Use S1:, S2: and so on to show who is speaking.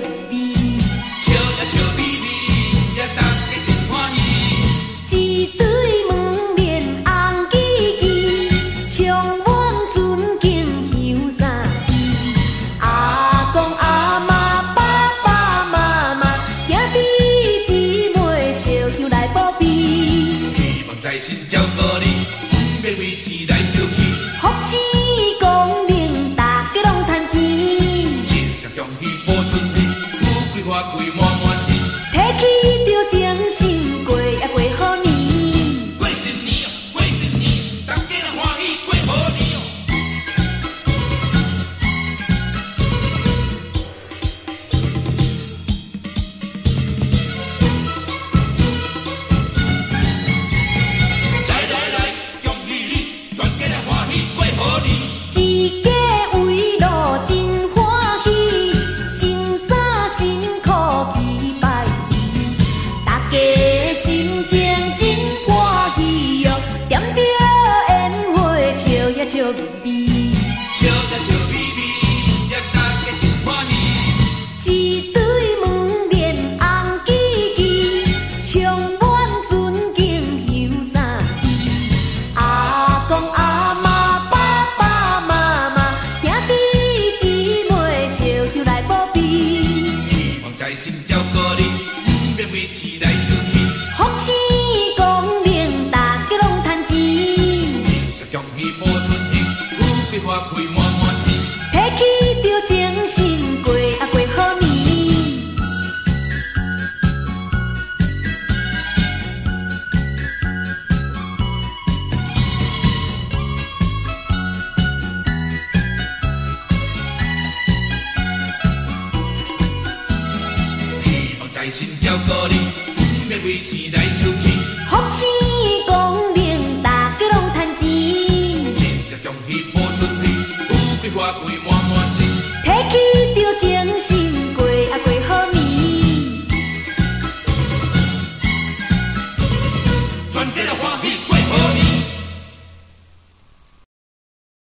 S1: 味，
S2: 笑呀笑眯眯，也大家真欢喜。
S1: 一对门面红记记，充满尊敬乡啥意。阿公阿嬷爸爸妈妈，兄弟姊妹相唱来保庇。
S2: 希望在身照顾你，不免为钱来生气。
S1: 福气功名，大家拢赚钱。
S2: 真实恭喜保春天，富贵花开满满心。
S1: 提起着精神过呀过好年。
S2: 过新年哦，过新年，大家人欢喜过好年哦。来来来，恭喜你，全家人欢喜过好年。
S1: 一家围路真欢喜，新衫新裤齐拜年，大家心情真欢喜哦，点着烟花笑呀笑眯眯。
S2: 笑呀笑眯眯，也大家真欢喜。
S1: 一对门面红记记，充满尊敬乡啥意。阿公阿嬷爸爸妈妈，兄弟姊妹相唱来保庇。
S2: 希望在心照顾你，不免为钱来生气。
S1: 福气功名，大家拢赚钱。
S2: 真实恭喜保春天，富贵花开满满心。
S1: 提起着精神过啊过好年。
S2: 希望在心照顾你，不免为钱来生气。
S1: 福气功名，大家拢赚钱。
S2: 真实恭喜保春天，富贵花开满满心。